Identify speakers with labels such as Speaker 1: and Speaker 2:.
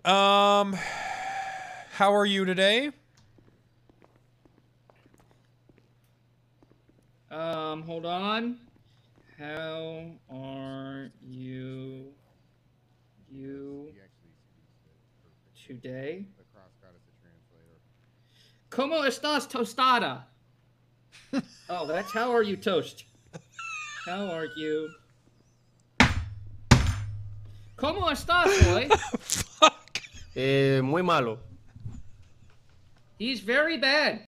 Speaker 1: How are you today?
Speaker 2: Hold on. How are you today? Cómo estás, tostada? Oh, that's how are you, toast? How are you? ¿Cómo estás, boy?
Speaker 1: Fuck.
Speaker 3: Muy malo.
Speaker 2: He's very bad.